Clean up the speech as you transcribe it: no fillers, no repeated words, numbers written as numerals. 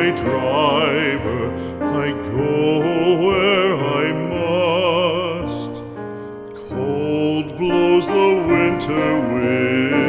my driver, I go where I must. Cold blows the winter wind,